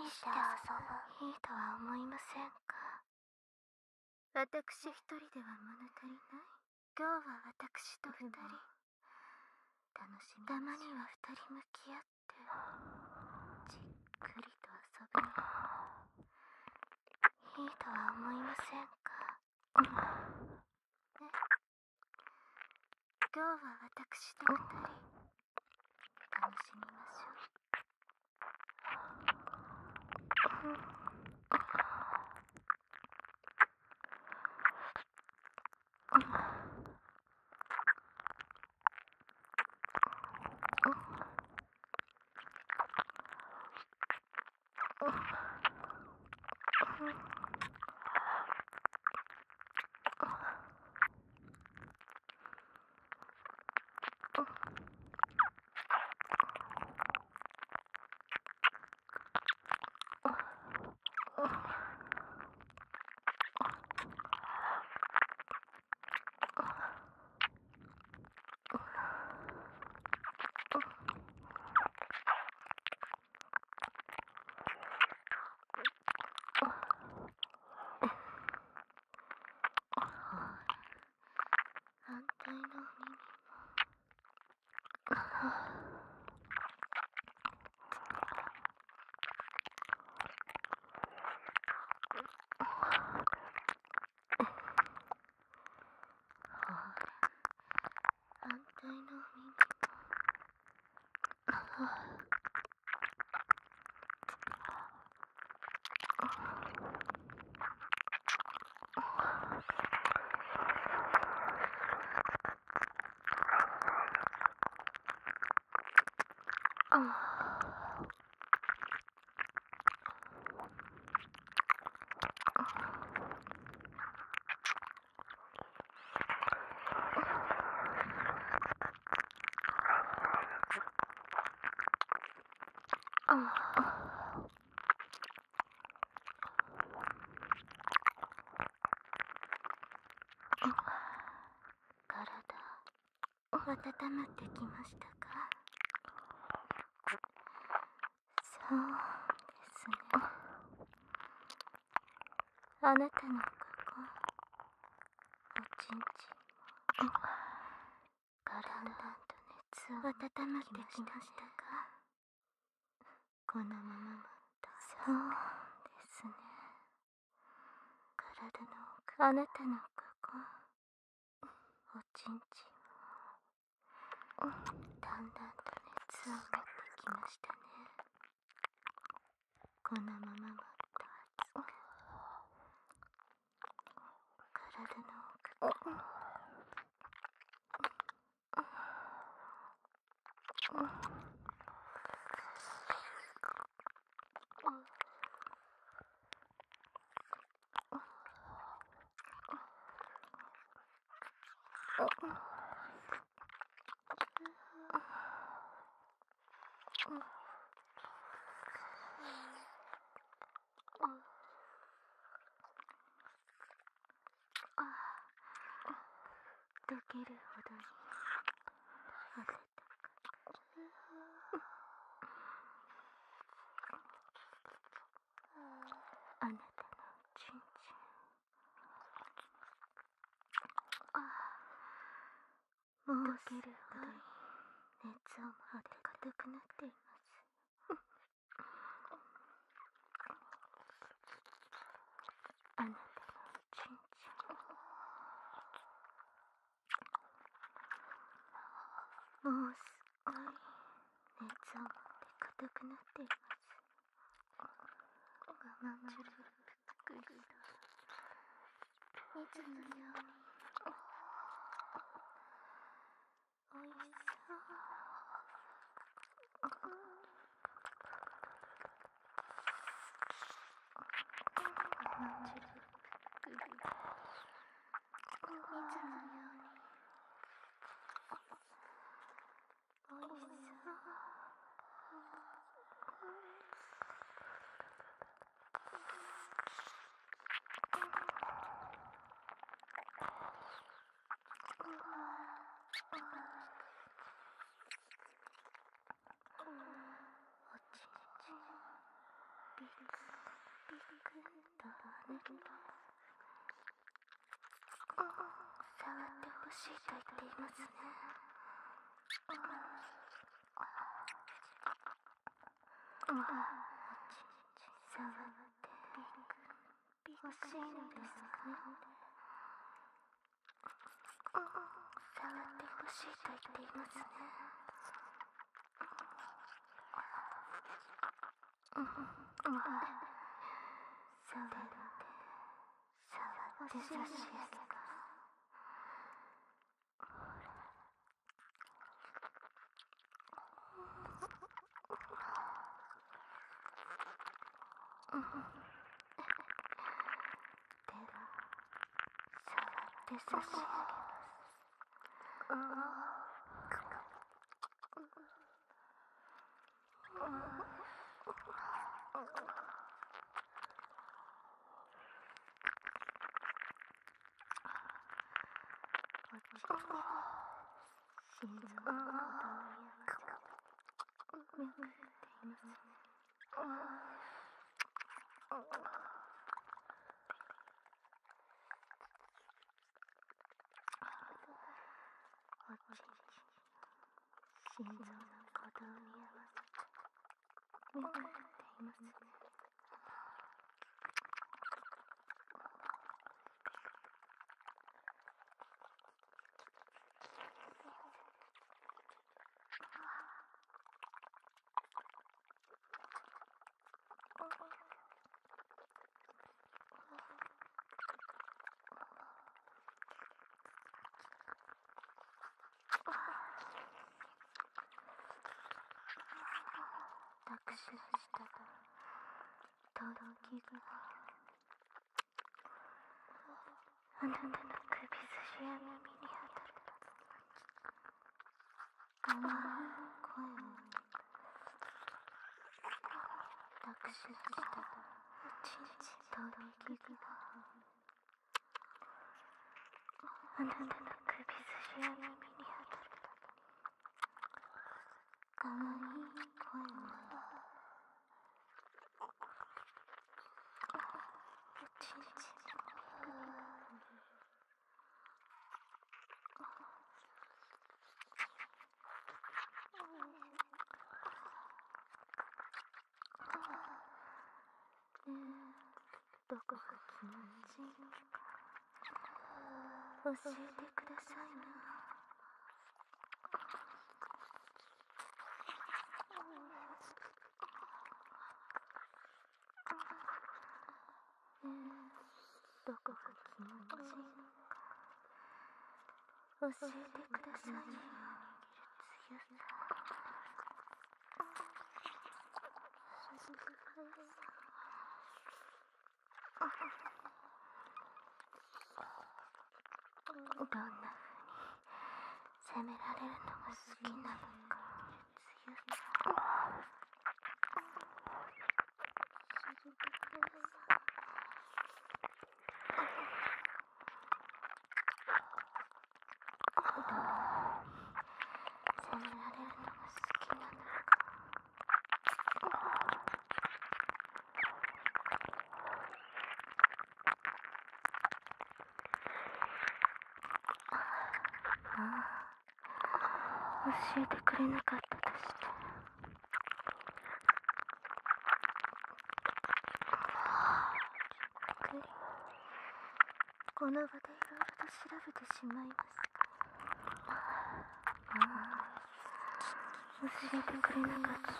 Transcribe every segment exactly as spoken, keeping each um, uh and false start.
して遊ぶ。いいとは思いませんか？私一人では物足りない。今日は私と二人。楽しみ。たまには二人向き合ってじっくりと遊ぶ。いいとは思いませんか？ね。今日は私と二人楽しみましょう。反対の耳も。反対の耳も。体温まってきましたか？そうですね。あなたのここ、おちんちんもだんだんと熱を温まってきましたか？このままもそうですね。体の奥、あなたのここ、おちんちんもだんだんと熱を持ってきましたね。このままもっと熱く、体の奥から溶けるほどに温かく、あなたのちんちん、もうすぐ熱を持って硬くなっています。あなたのちんちん、もうすっごい熱を持って硬くなっています。我慢するぷっくりと、いつのようにおいしそう。我慢するぷっくりと、いつのようにおいしそう。 ビクビクと跳ねると触ってほしいと言っていますね。触ってほしいのですか？触ってほしいと言っていますね。触ってほしいですか？では、触って差し上げます。心臓の鼓動やめくっていますね。おちんちん心臓の鼓動に合わせてめくっていますね。私の舌がとろきがあなたの首筋や耳に当たると甘い声を私の舌がおちんちんとろきがあなたの首筋や耳に当たるかわいい声をおちんちんどこが気持ちいいのか教えてくださいな。どこが気持ちいいのか教えてくださいな。強さどんな風に責められるのが好きなのか。強さ責められるのが好きなのか。ああ、教えてくれなかったとして。びっくり。この場でいろいろと調べてしまいますか。ああ、教えてくれなかったとして。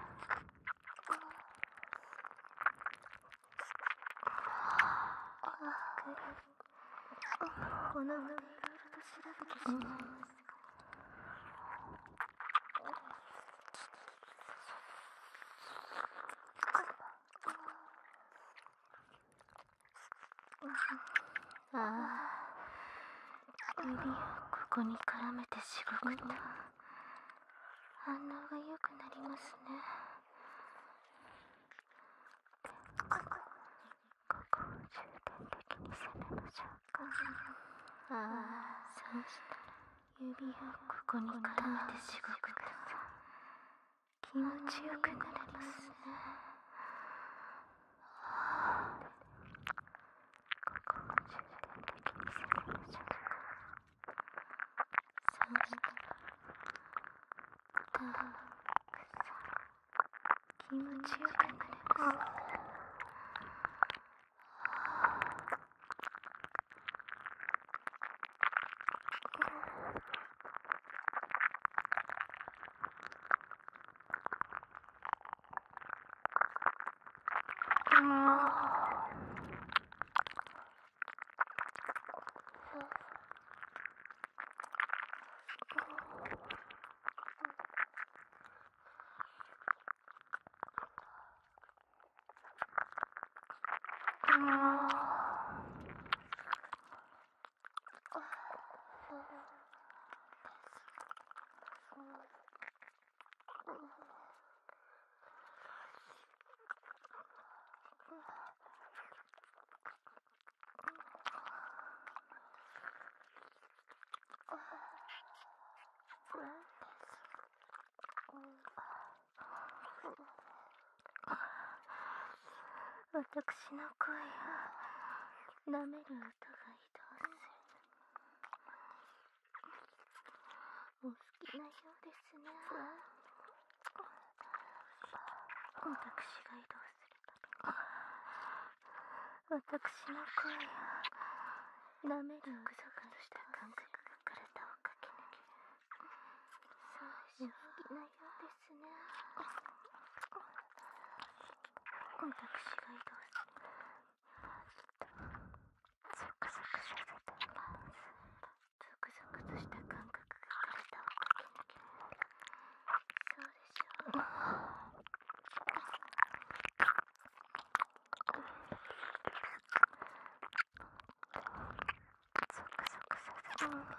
この場でいろいろと調べてしまいますか。ああ、指をここに絡めてしごくと反応が良くなりますね。ここを重点的に攻めましょうか。ああ、そうしたら指をここに絡めてしごくと気持ちよくなりますね。 ちよくなれます。私の声を舐める音が移動する。お好きなようですね。私が移動するたび私の声を舐めるゾクゾクとした感覚が体を駆け抜ける。そうでしょう。お好きなようですね。私が移動する。ゾクゾクさせています。ゾクゾクとした感覚が体を駆け抜ける。そうでしょう。ゾクゾクさせています。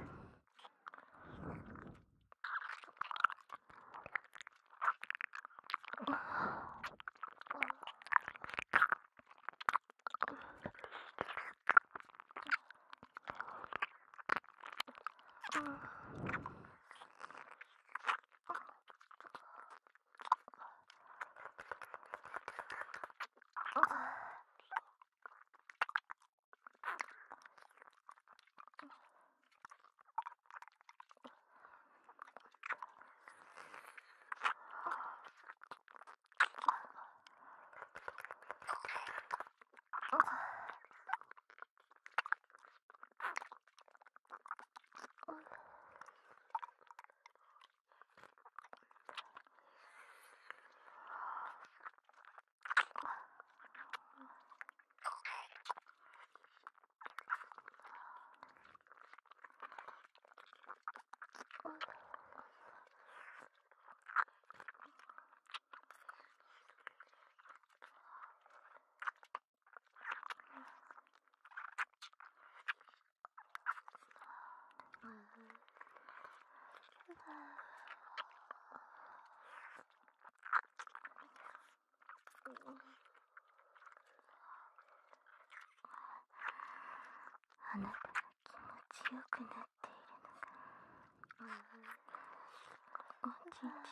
あなたが気持ちよくなっているのがおちんちんが伝わ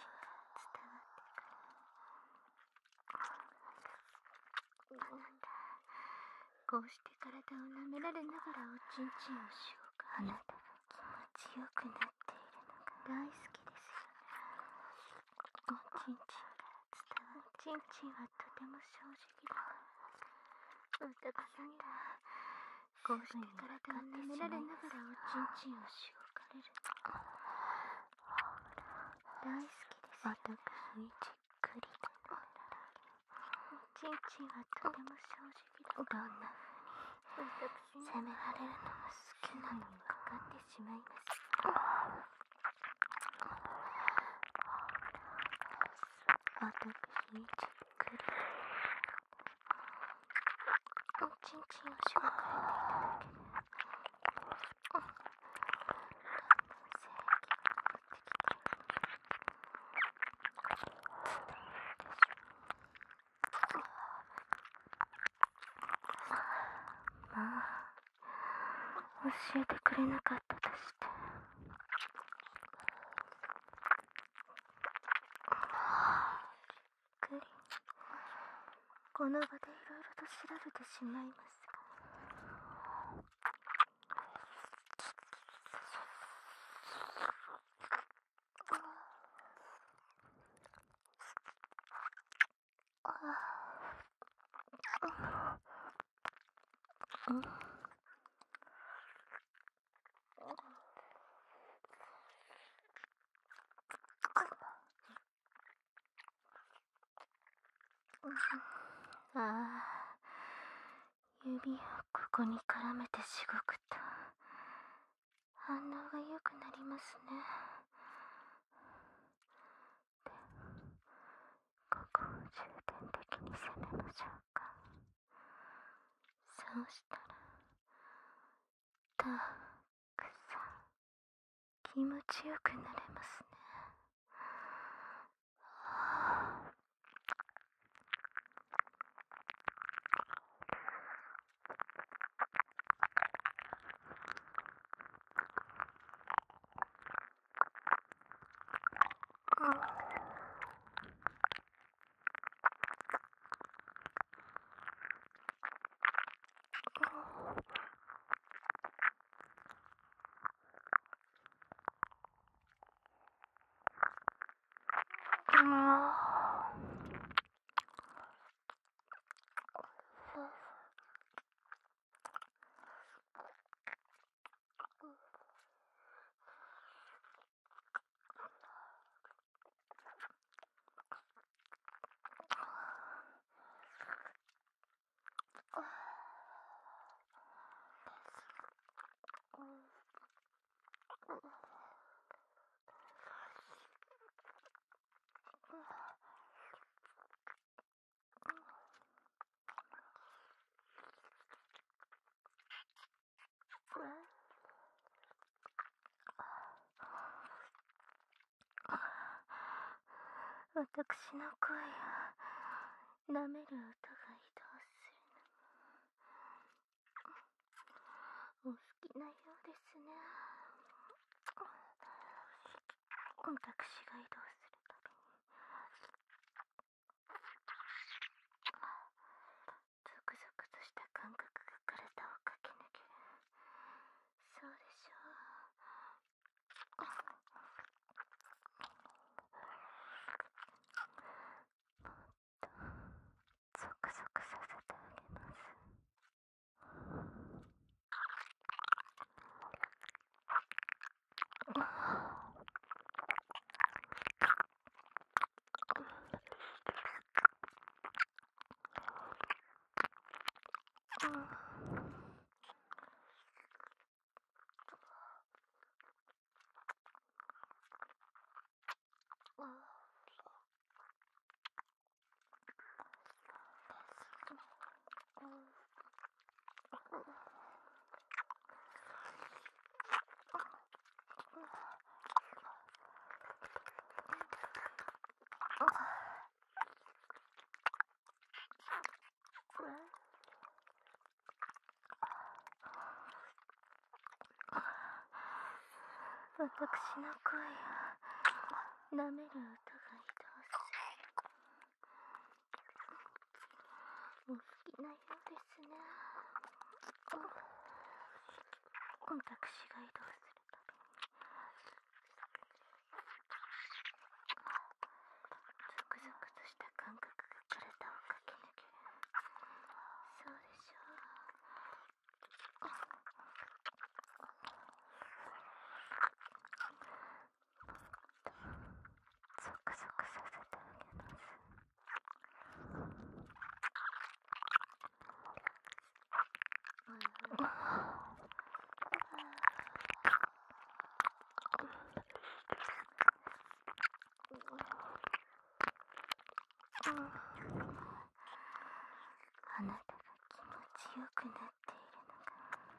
ってくる。あなたこうして体を舐められながらおちんちんをしようか。あなたが気持ちよくなっているのが大好きですよね。おちんちんから伝わる。おちんちんはとても正直だから私にはこうして体を舐められながらおちんちんをしようかれるの大好きですよね。私にじっくりと舐められる。おちんちんはとても正直だ。どんな風に責められるのも好きなのにかかってしまいます。私にじっくりおちんちんをしごかれていただけでだんだん精液がまあ教えてくれなかったとしてびっくり。この場でいろいろと調べてしまいますがうん。ああ、指をここに絡めてしごくと反応が良くなりますね。で、ここを重点的に攻めましょうか。そうしたらたくさん気持ちよくなれますね。私の声を舐める音が移動するのもお好きなようですね。私が移動するたびにゾクゾクとした感覚が体を駆け抜ける。そうでしょう。ゾクゾクさせてあげます。私の声を舐める音が移動する。お好きなようですね。私が移動するたびにゾクゾクとした感覚が体を駆け抜ける。そうでしょう。ゾクゾクさせてあげます。あなたが気持ちよくなっているのが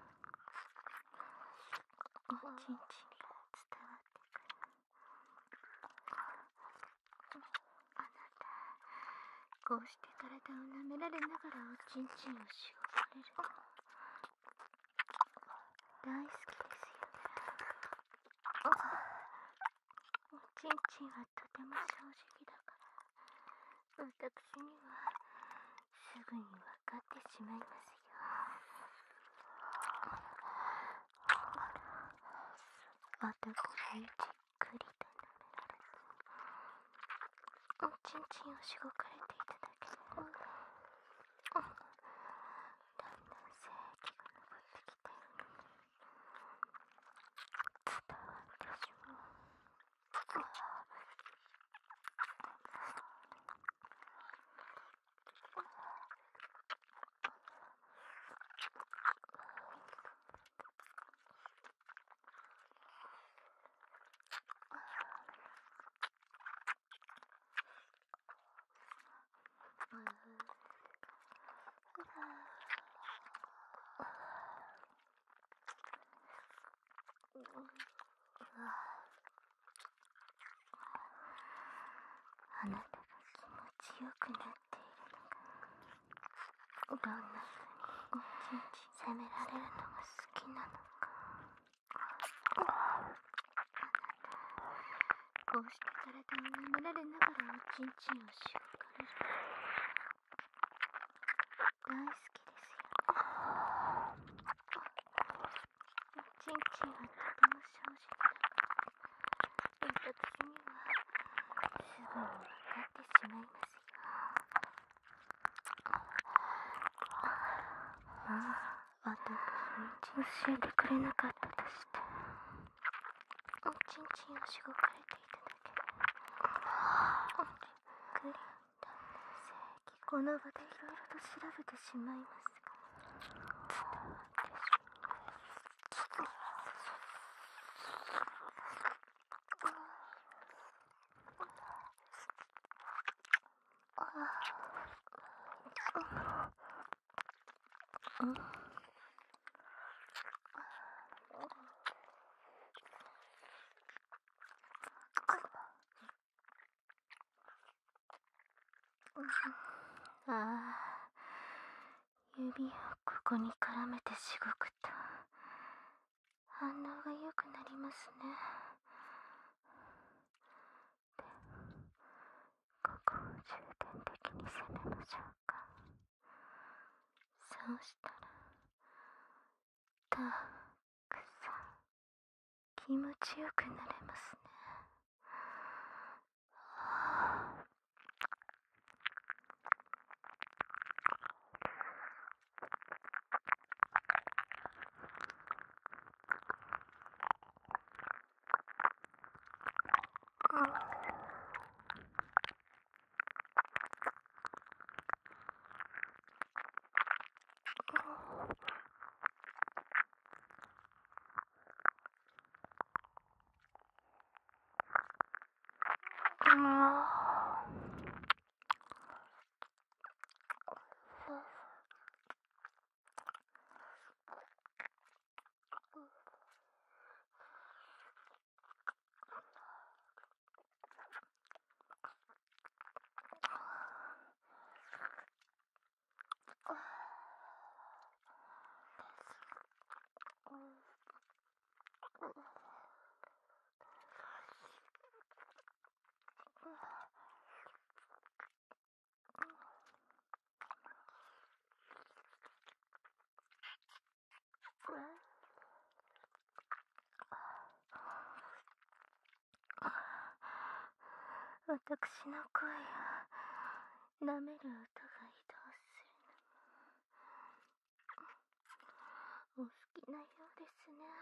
おちんちんから伝わってくる。あなた、こうして体を舐められながらおちんちんをしごかれるの大好きですよね。おちんちんはとても正直だから私にはすぐに分かってしまいますよ。私にじっくりと舐められおちんちんをしごかれていただけでだんだん精液が責められるのが好きなのか。こうして体を舐められながらおちんちんをしごかれる。大好きですよね。おちんちんはとても正直だから私にはすぐに分かってしまいますよ。まあ、私に教えてくれなかったとしておちんちんをしごかれていただけでびっくりだ。正規この場でいろいろと調べてしまいますが伝わってしまう。うんああ、指をここに絡めてしごくと反応が良くなりますね。で、ここを重点的に攻めましょうか。そうしたらたくさん気持ちよくなれますね。私の声を舐める音が移動するのもお好きなようですね。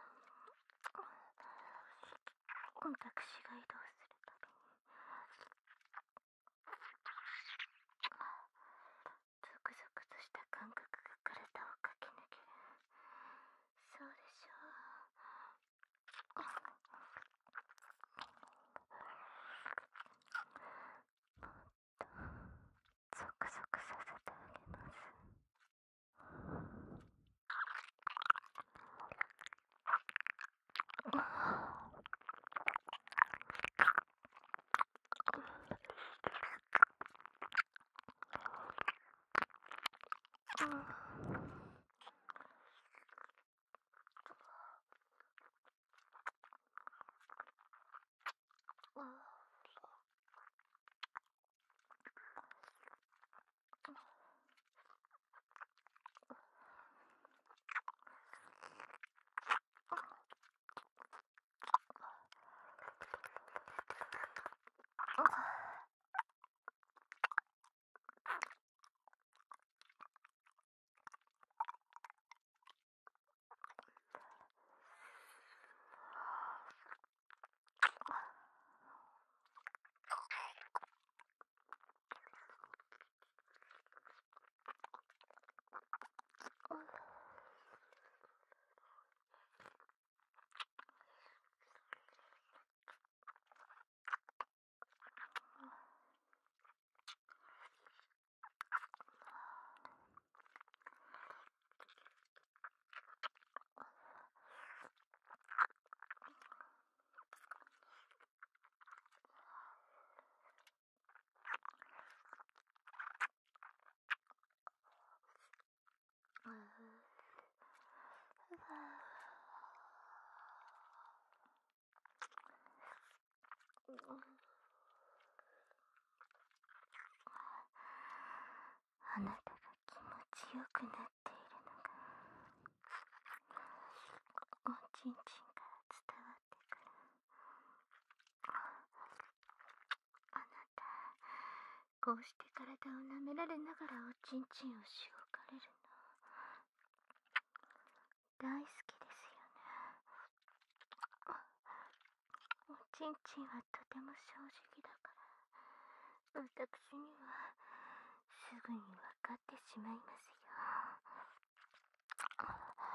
私が移動するたびにゾクゾクとした感覚が体を駆け抜ける。そうでしょう。ゾクゾクさせてあげます。 あなたが気持ちよくなっているのがおちんちんから伝わってくる。あなた、こうして体を舐められながらおちんちんをしごかれるの大好きですよね。おちんちんはとても正直だから私にはすぐに分かってしまいますよ。ほ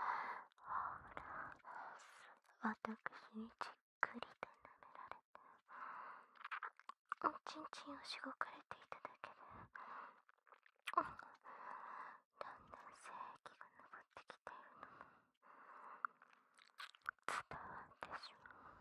ら、私にじっくりと舐められておちんちんをしごかれていただけでだんだん精液が上ってきているのも伝わってしまう。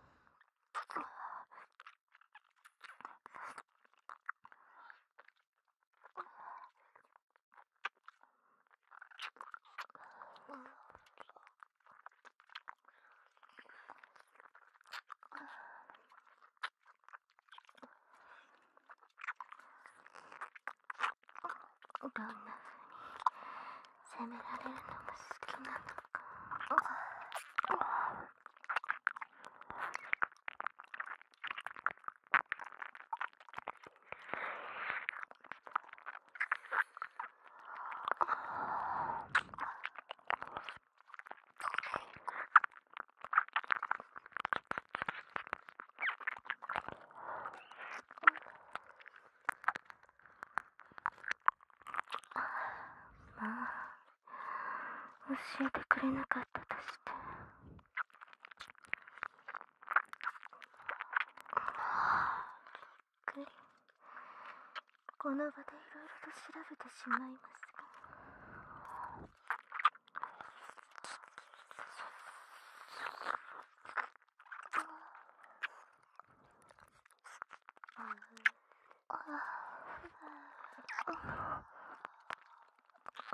どんな風に責められるのも好きなのか。まあ、教えてくれなかったとして。びっくり。この場でいろいろと調べてしまいますが、うん、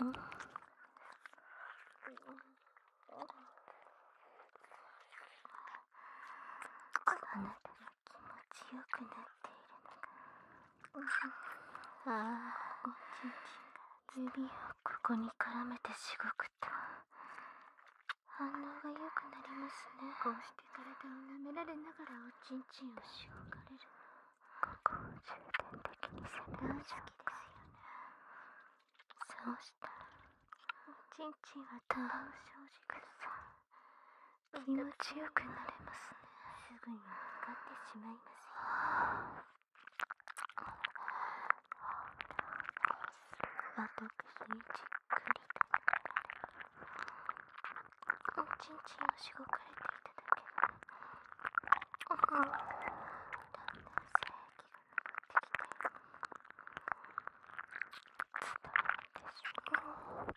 あなたが気持ちよくなっているのが、ああ、おちんちんが指をここに絡めてしごくと反応が良くなりますね。こうして体を舐められながらおちんちんをしごかれるの、ここを重点的に攻める。大好きですよね。そうしたらおちんちんはとても正直さ、気持ちよくなれますね。すぐに分かってしまいますよ。私にじっくりと舐められ、おちんちんをしごかれていただけで、だんだん精液が上ってきているのも伝わってしまう。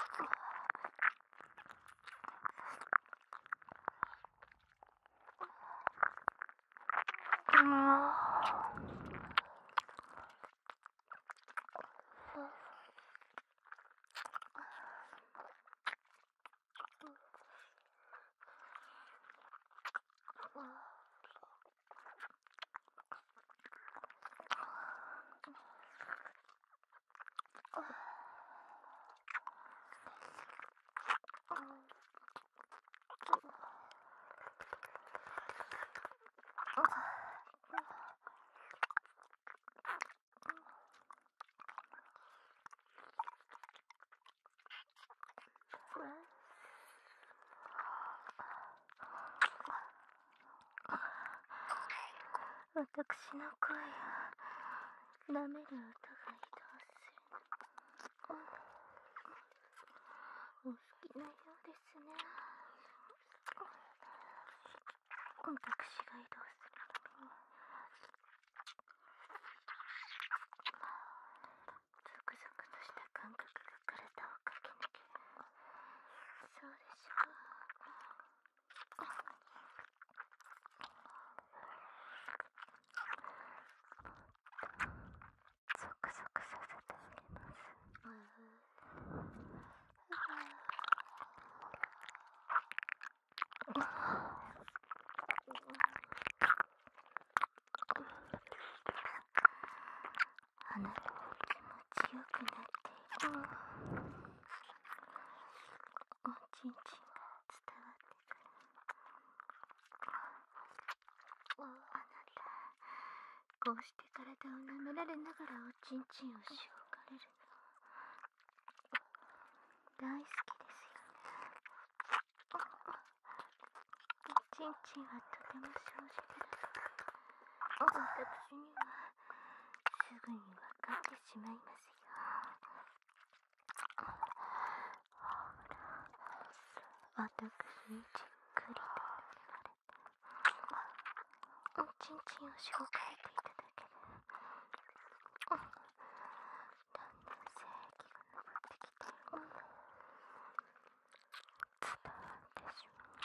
私の声を舐める音が移動するの、お好きなようですね。私が移動するたびにゾクゾクとした感覚が体を駆け抜ける。そうでしょう。ゾクゾクさせてあげます。あなたが気持ちよくなっているおちんちんが伝わってくる。あなた、こうして体を舐められながらおちんちんをしごかれるの大好きですよね。おちんちんはとても正直だから私にはすぐに分かってしまいますよ。私にじっくりとおちんちんをしごかれていただけでだんだん精液が上ってきているのが伝わってしまう。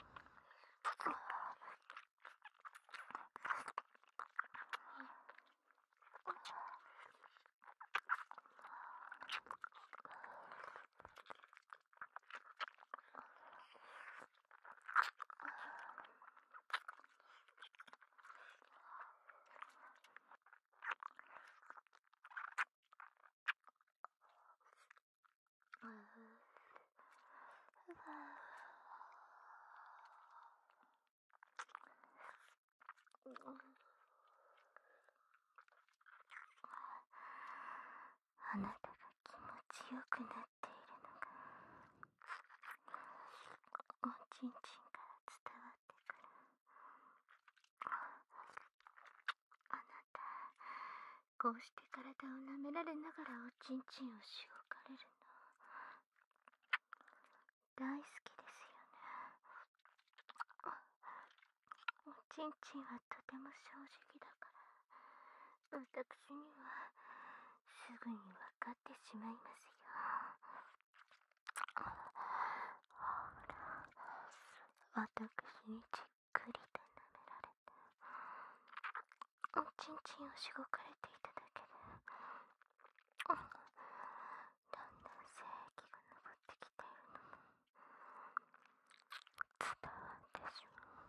あなたが気持ちよくなっているのがおちんちんから伝わってくる。あなた、こうして体を舐められながらおちんちんをしごかれるの大好きですよね。おちんちんはとても正直だから私にはすぐに分かってしまいますよ。ほら、私にじっくりと舐められておちんちんをしごかれていただけでだんだん精液が上ってきているのも伝わってしまう。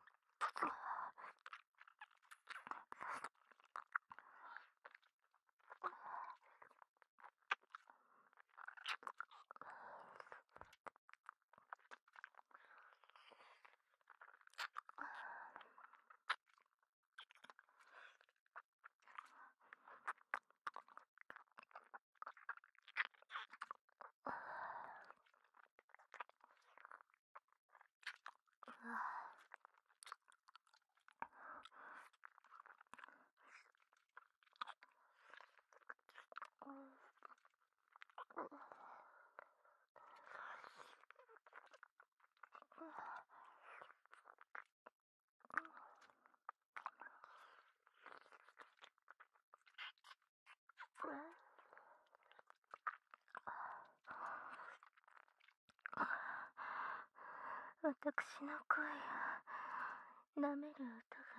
私の声を舐める音が移動する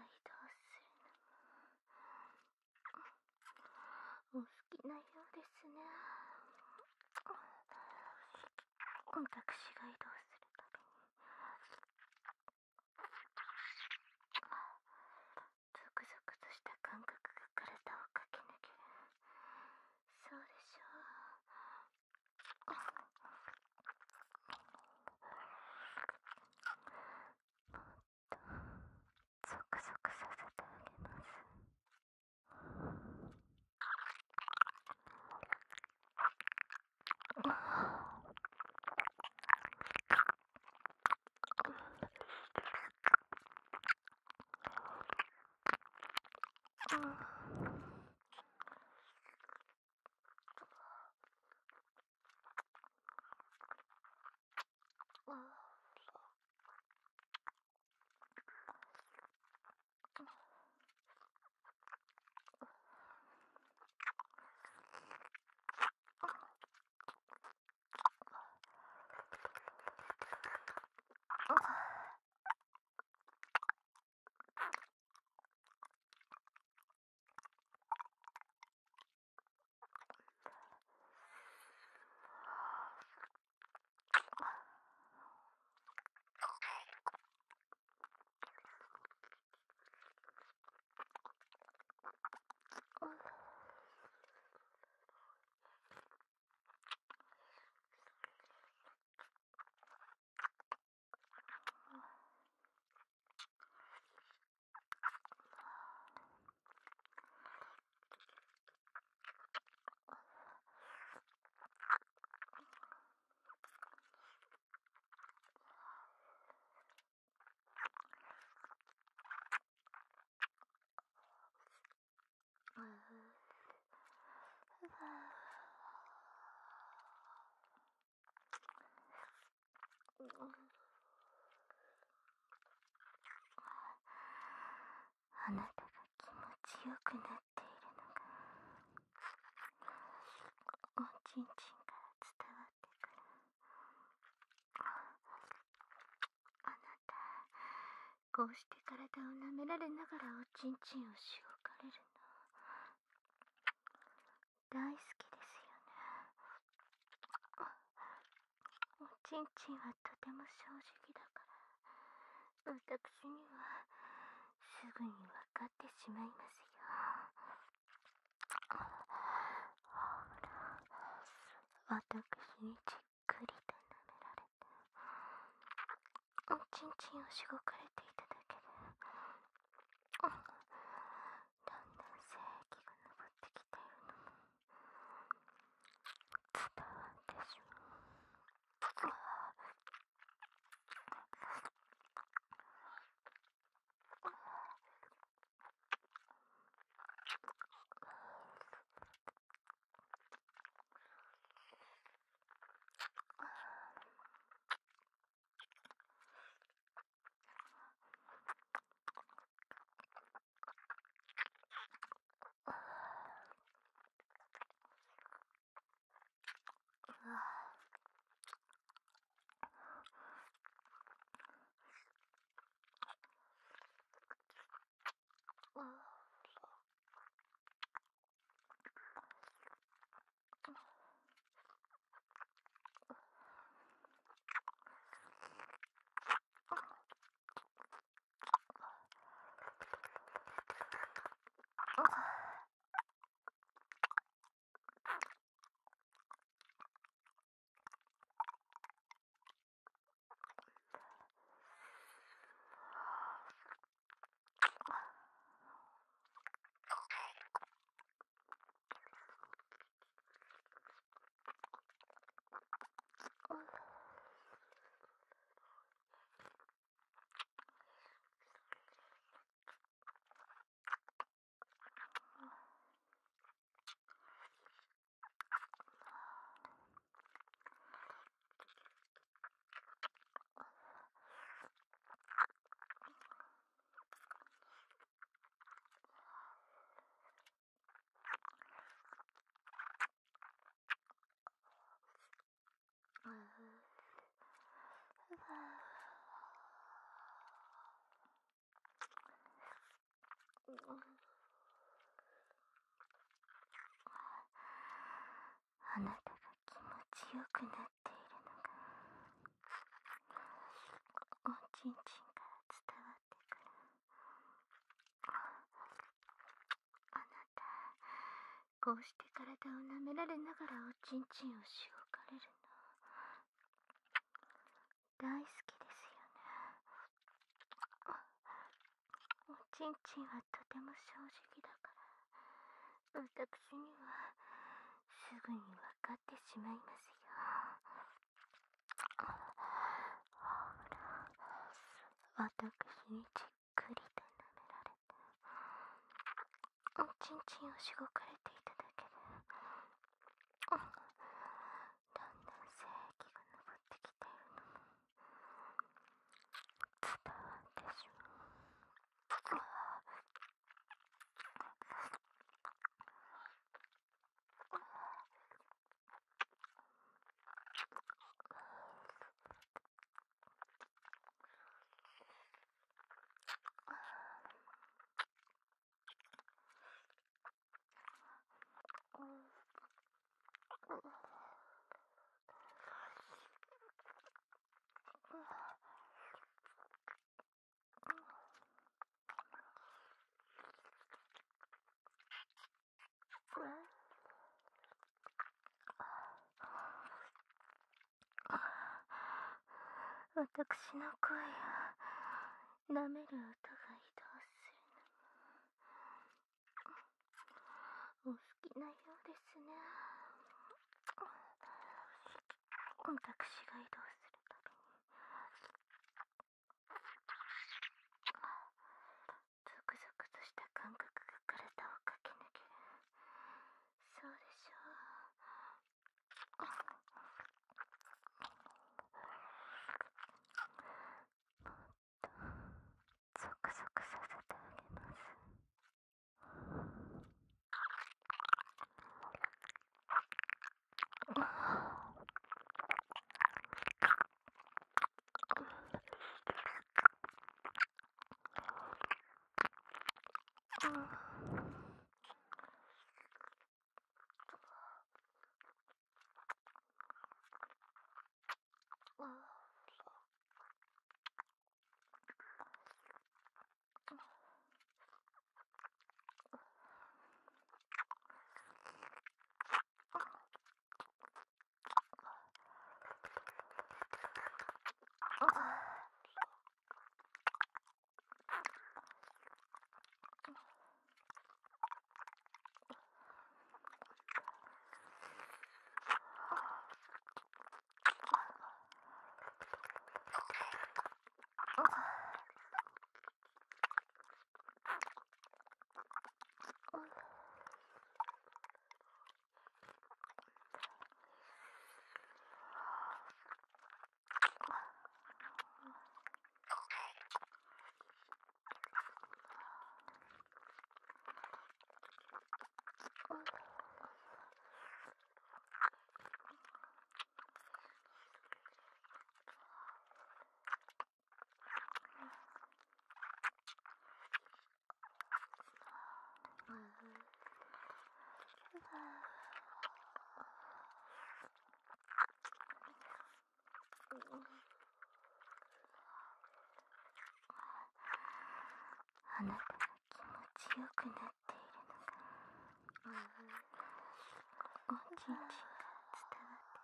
のもお好きなようですね。私が移動するたびにゾクゾクとした感覚が体を駆け抜ける。そうでしょう。ゾクゾクさせてあげます。 こうして体を舐められながらおちんちんをしごかれるの大好きですよね。おちんちんはとても正直だから私にはすぐに分かってしまいますよ。ほら、私にじっくりと舐められておちんちんをしごかれていただけでだんだん精液が上ってきているのも伝わってしまう。あなたが気持ちよくなっているのがおちんちんから伝わってくる。あなた、こうして体を舐められながらおちんちんをしごかれるの大好きですよね。おちんちんはとても正直だから私にはすぐに分かってしまいますよ。ほら、私にじっくりと舐められておちんちんをしごかれていただけでだんだん精液が上ってきているのも伝わってしまう。私の声や舐める音が移動するのもお好きなようですね。私が移動するたびにゾクゾクとした感覚が体を駆け抜ける。そうでしょう。ゾクゾクさせてあげます。 あなたが気持ちよくなっているのがおちんちんが伝わって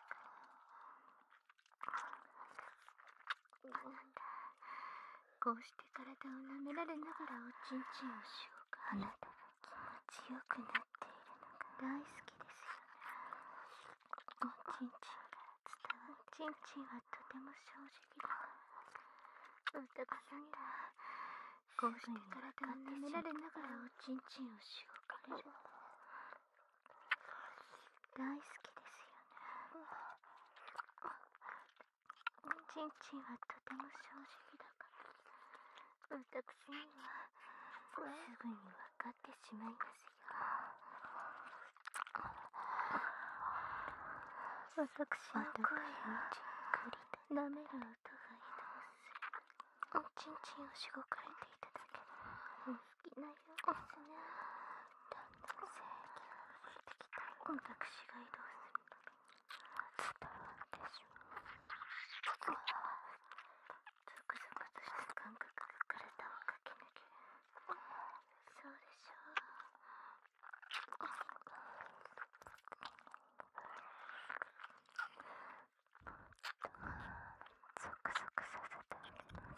くる。あなた、こうして体を舐められながらおちんちんをしようか。あなたが気持ちよくなっているのが大好きですよね。おちんちんが伝わる。おちんちんはとても正直だから、私にはこうして体を舐められながらおちんちんをしようかれる。大好きですよね。おちんちんはとても正直だから、私にはすぐに分かってしまいますよ。私の声をじっくりと舐める音が移動する。おちんちんをしごかれていただけでお好きなようですね。だんだん正義が降ってきた。私が移動するたびに伝わってしまう。ゾクゾクとした感覚が体を駆け抜ける。そうでしょう。ゾクゾクさせてあげます。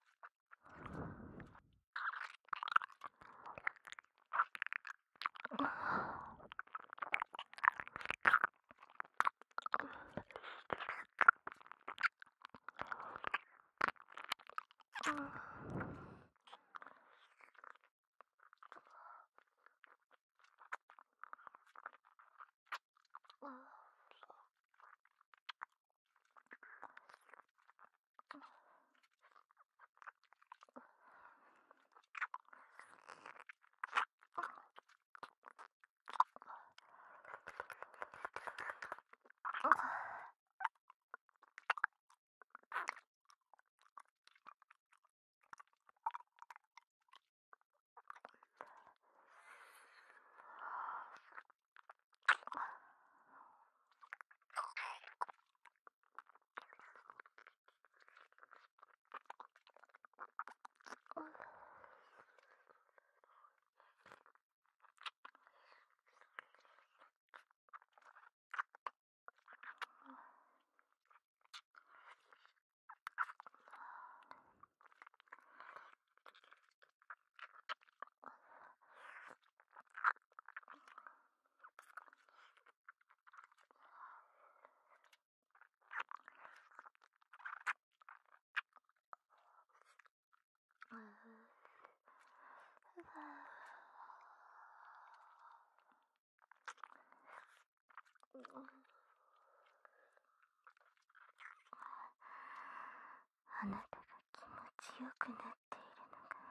あなたが気持ちよくなっているのが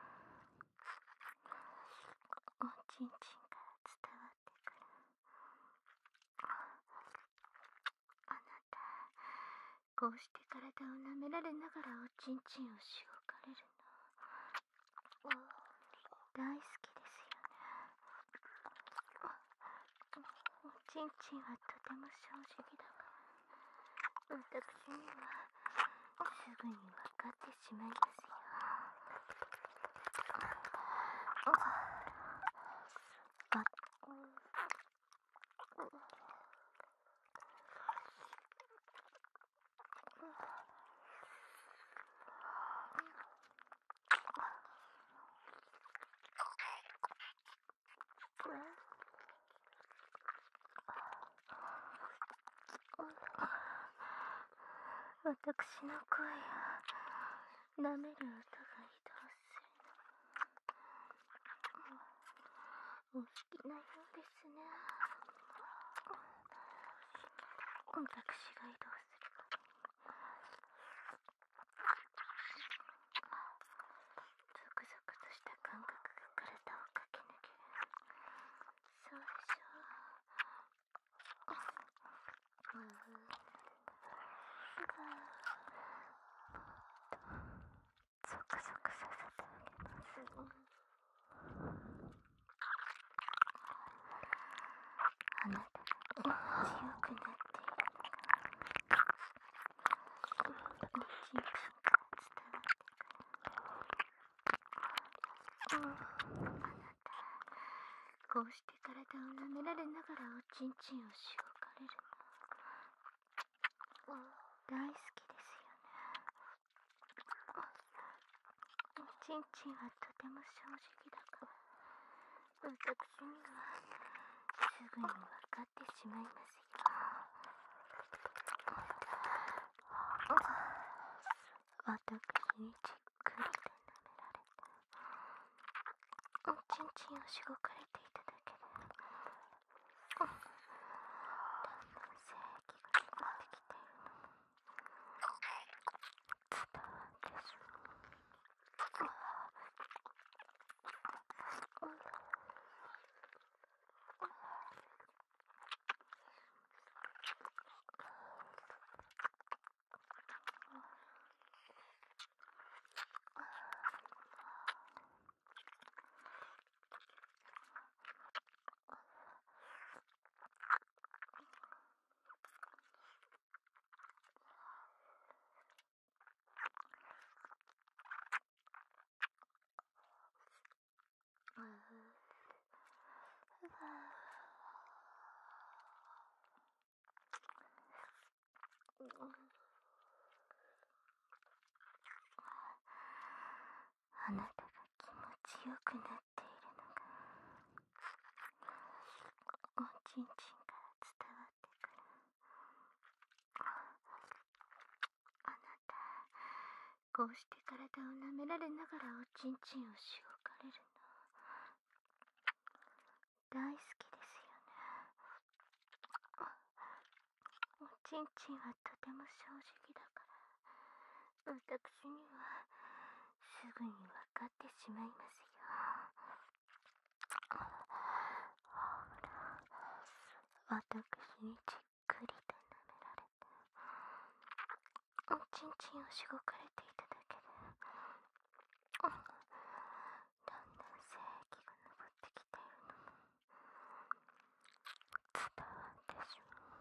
おちんちんから伝わってくる。あなた、こうして体を舐められながらおちんちんをしごかれるの大好きですよね。おちんちんはとても正直だから私にはすぐに分かってしまいますよ。あ私の声を舐める音が移動するのお好きなようですね。私が移動するたびにゾクゾクとした感覚が体を駆け抜ける。そうでしょう。うんゾクゾクさせてあげます。あなたが気持ちよくなっているのがこうして体を舐められながらおちんちんをしごかれるの大好きですよね。おちんちんはとても正直だから私にはすぐに分かってしまいますよ。私にじっくりと舐められておちんちんをしごかれていただけでだんだん精液が溜まってきているのも伝わってしまう。あなたが気持ちよくなっているのがおちんちんから伝わってくる。あなた、こうして体を舐められながらおちんちんをしごかれるの大好きですよね。おちんちんはとても正直だから私にはすぐに分かってしまいますよ。ほら、私にじっくりと舐められておちんちんをしごかれていただけでだんだん精液が上ってきているのも伝わってしまう。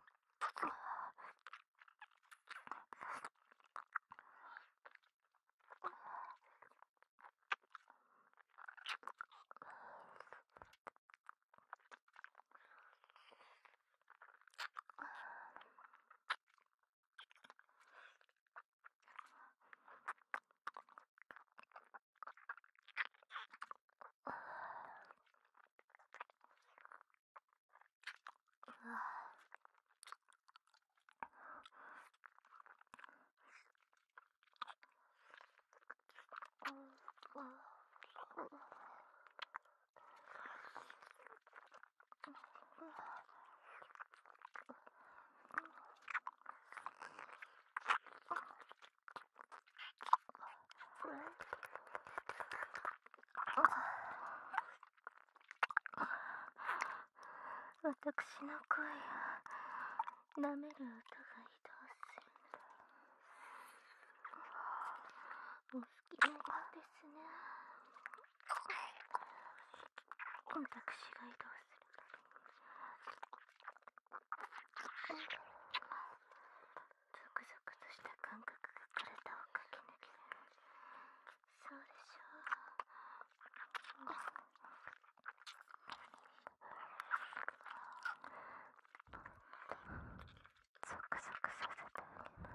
私の声や舐める音が移動するのお好きなようですね。私が移動するたびにゾクゾクとした感覚が体を駆け抜ける。そうでしょう。ゾクゾクさせてあげます。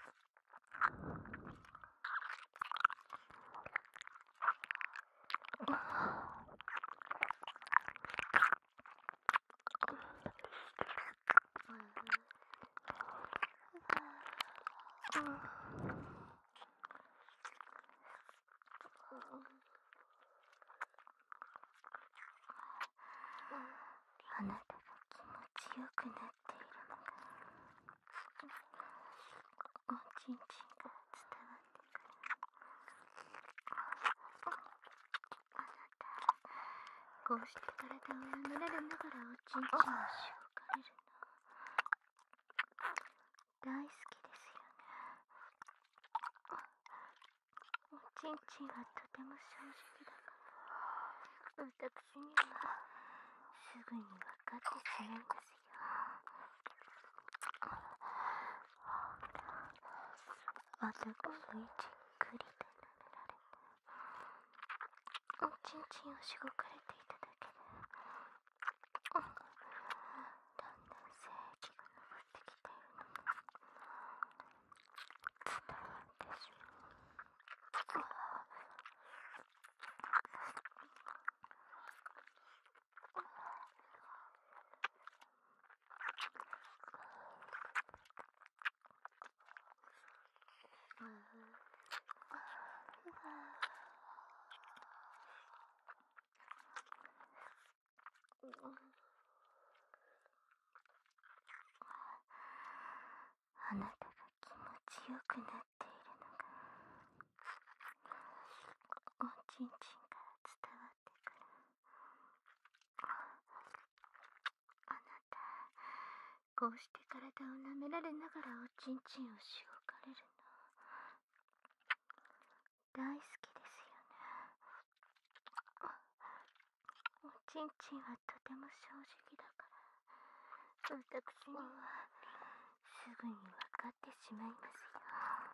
あなたが気持ちよくなっているのがおちんちんから伝わってくる。あなた、こうして体を舐められながらおちんちんをしごかれるの大好きですよね。おちんちんはとても正直だから私にはすぐに分かってしまいますよ。私にじっくりと舐められておちんちんをしごかれていただけであなたが気持ちよくなっているのがおちんちんから伝わってくる。あなた、こうして体を舐められながらおちんちんをしごかれるの大好きですよね。おちんちんはとても正直だから、私にはすぐに分かってしまいますよ。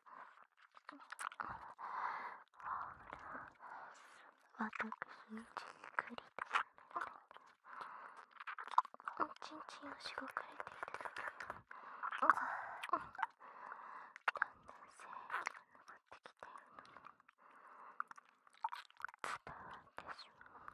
私にじっくりとおちんちんをしごかれていただけだんだん精液が上ってきているのも伝わってしまう。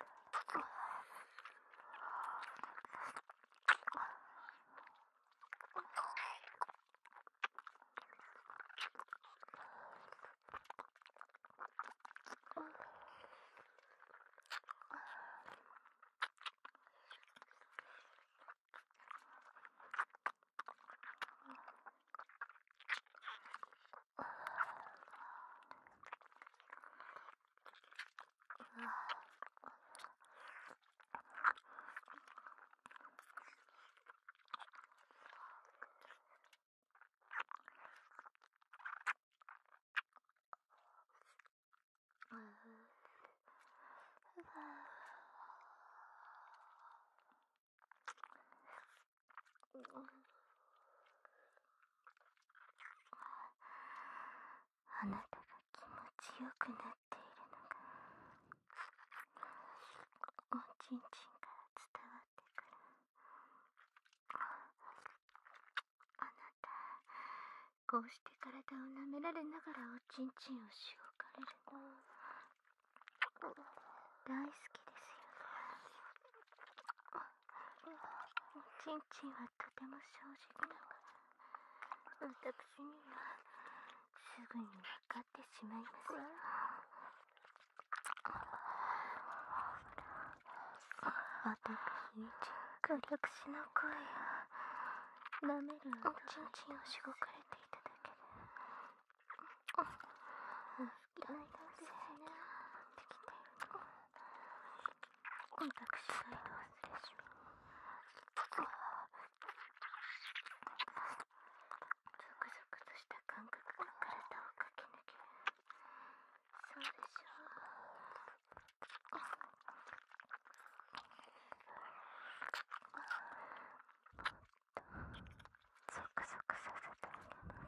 あなたが気持ちよくなっているのがおちんちんから伝わってくる。あなた、こうして体を舐められながらおちんちんをしごかれるの大好きですよね。おちんちんはとても正直だから私にはすぐに分かってしまいますよ。私にじっくり私の声を舐めるおちんちんをしごかれていただけでだんだん精液が上ってきているの私が移動するしまう。ゾクゾクとした感覚が体を駆け抜ける。そうでしょう。ゾクゾクさせてあげます。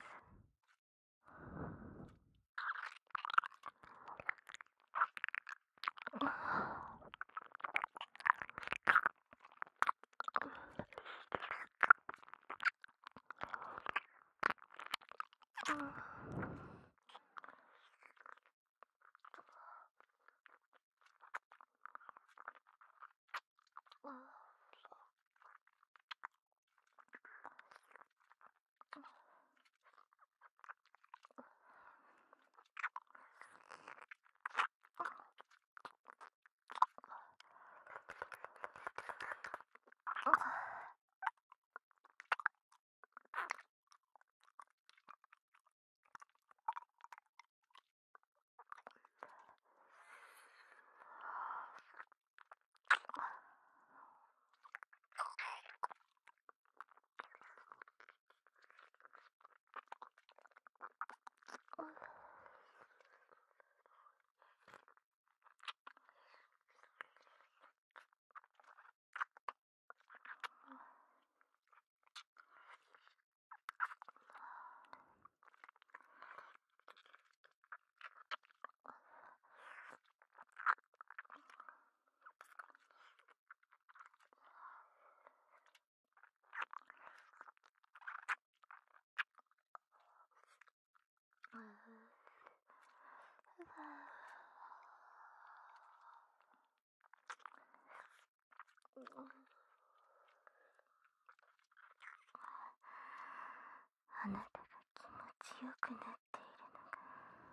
あなたが気持ちよくなっているのが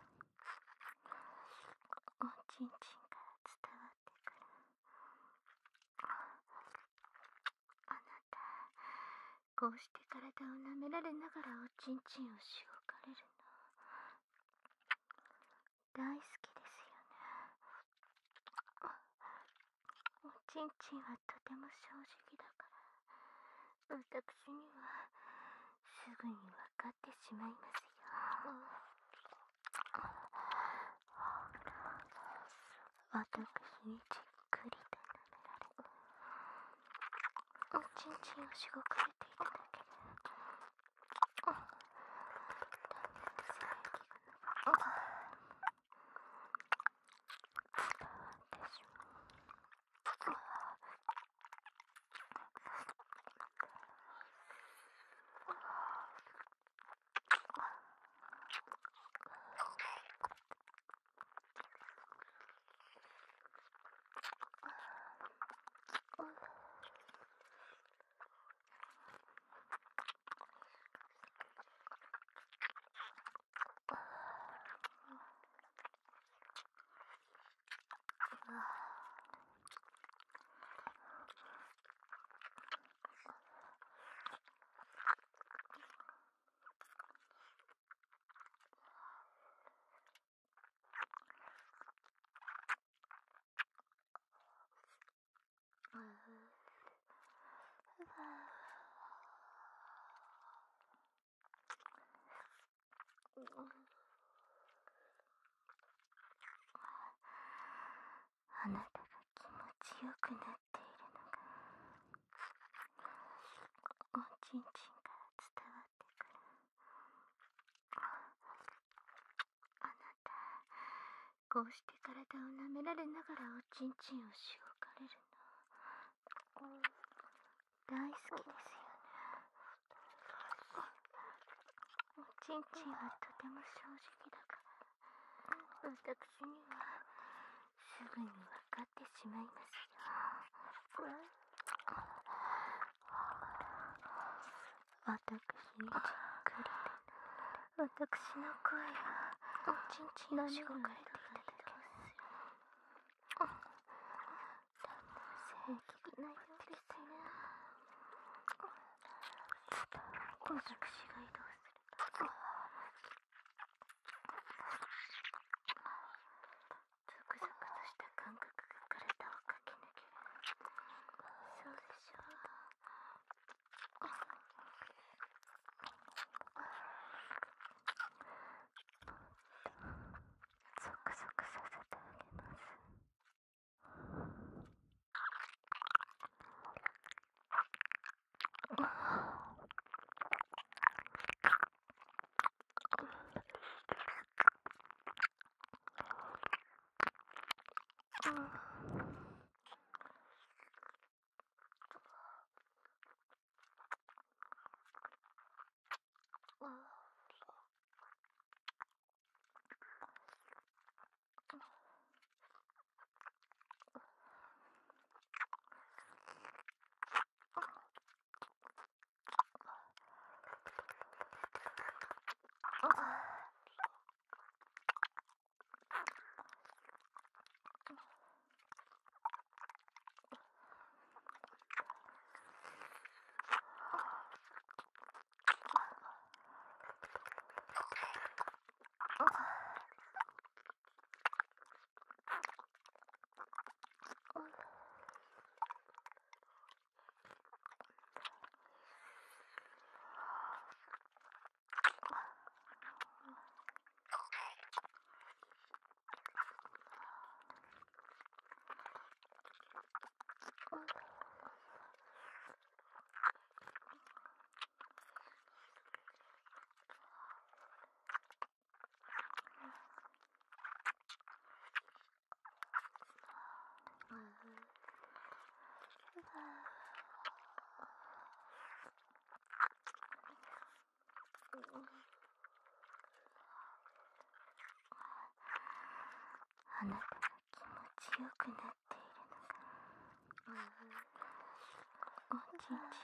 おちんちんから伝わってくる。あなた、 こうして体を舐められながらおちんちんをしごかれるの大好きですよね。おちんちんはとても正直だから私にはすぐに分かってしまいますよ。私にじっくりと舐められおちんちんをしごかれていただけでだんだん精液が伝わってしまう。あなたが気持ちよくなっているのがおちんちんから伝わってくる。あなたこうして体を舐められながらおちんちんをしごかれるの大好きですよね。おちんちんはとても正直だから私にはすぐに分かってしまいますよ。私にじっくりと私の声はおちんちんをしごかれていただけますよ。だんだん精液がないようですね。私が移動するとゾクゾクとした感覚が体を駆け抜ける。そうでしょう。ゾクゾクさせてあげます。あなたが気持ちよくなっているのがおちんちんから伝わって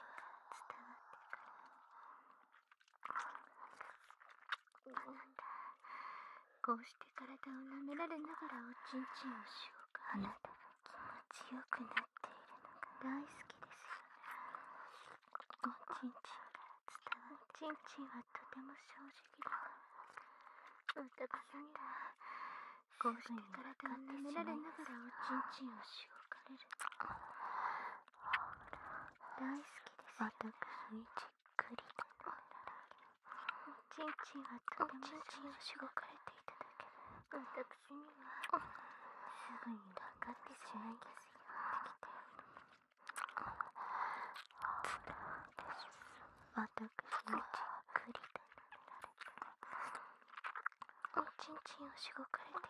くる。あなたこうして体を舐められながらおちんちんをしごかれる。あなたが気持ちよくなっているのが大好きですよね。おちんちんちんちんはとても正直だから、私にはこうして体を舐められながらおちんちんをしごかれるの大好きですよ。私にじっくりと舐められるおちんちんはとても正直をしごかれていただけで、私にはすぐに分かってしまいますよってきて、私にじっくりと舐められておちんちんをしごかれて